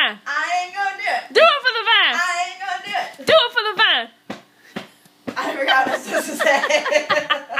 vine. I ain't gonna do it. Do it for the vine. I ain't gonna do it. Do it for the vine. I forgot what I was supposed to say.